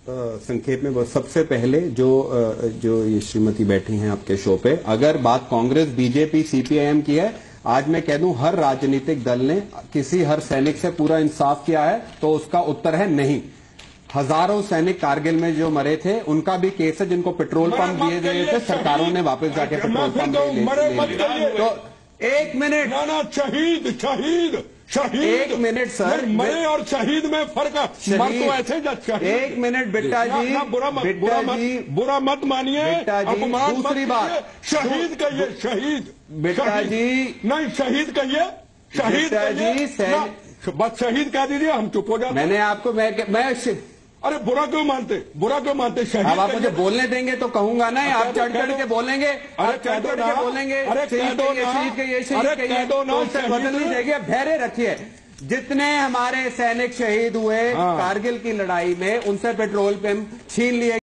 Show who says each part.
Speaker 1: संक्षेप में बस सबसे पहले जो ये श्रीमती बैठी हैं आपके शो पे, अगर बात कांग्रेस, बीजेपी, सीपीआईएम की है, आज मैं कह दूं हर राजनीतिक दल ने किसी हर सैनिक से पूरा इंसाफ किया है, तो उसका उत्तर है नहीं। हजारों सैनिक कारगिल में जो मरे थे उनका भी केस है, जिनको पेट्रोल पंप दिए गए थे, सरकारों ने वापस जाके पेट्रोल पंप तो एक मिनट
Speaker 2: ना शहीद शहीद शहीद,
Speaker 1: एक मिनट सर,
Speaker 2: मरे और शहीद में फर्क है। मर तो ऐसे शहीद।
Speaker 1: एक मिनट बिट्टा जी,
Speaker 2: बुरा मत मानिए, अपमान मत
Speaker 1: दूसरी बात,
Speaker 2: शहीद कहिए, शहीद
Speaker 1: बिट्टा जी,
Speaker 2: नहीं शहीद कहिए, शहीद कहिए, बस शहीद कह दीजिए, हम चुप हो जाते।
Speaker 1: मैंने आपको मैं
Speaker 2: अरे बुरा क्यों मानते शहीद।
Speaker 1: अब आप मुझे बोलने देंगे तो कहूंगा ना, आप चढ़ के बोलेंगे, आप चढ़ के बोलेंगे, बदलनी चाहिए। धैर्य रखिए, जितने हमारे सैनिक शहीद हुए कारगिल की लड़ाई में, उनसे पेट्रोल पंप छीन लिए।